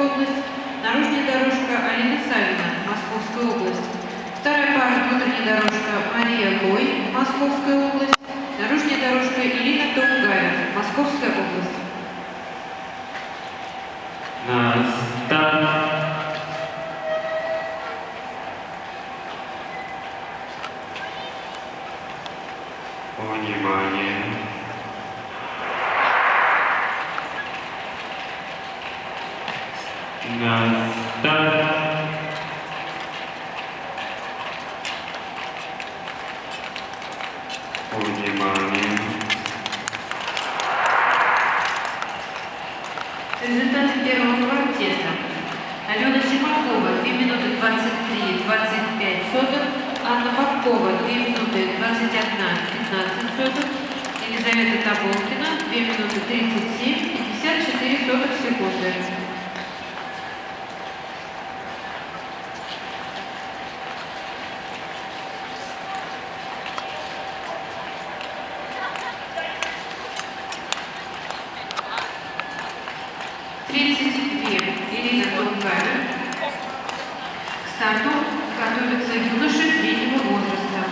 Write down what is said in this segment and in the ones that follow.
Московская область. Наружная дорожка Алина Савина, Московская область. Вторая пара внутренняя дорожка Мария Лой, Московская область. Наружная дорожка Ирина Тунгая, Московская область. На старт. Внимание. На старт. Внимание. Результаты первого квартета. Алена Симакова 2 минуты 23-25 соток, Анна Бабкова 2 минуты 21-15 соток, Елизавета Таболкина 2 минуты 37-54 соток секунды. Ирина Тунгая. К старту готовятся юноши среднего возраста.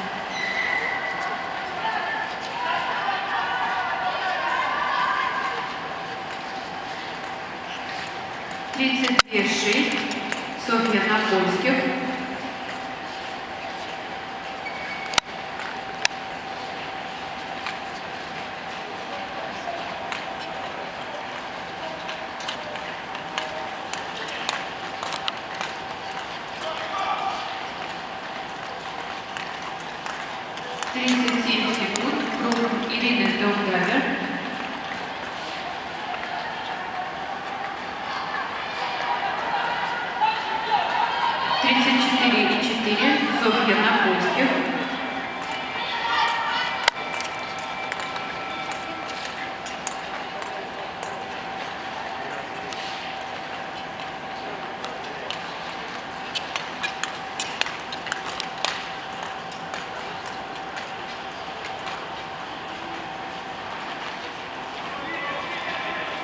32,6 Софья Напольских. 37 секунд. Круг Ирины Тунгая. 34,4 Софья Напольских.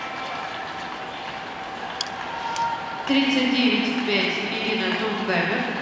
39,5 Ирина Тунгая.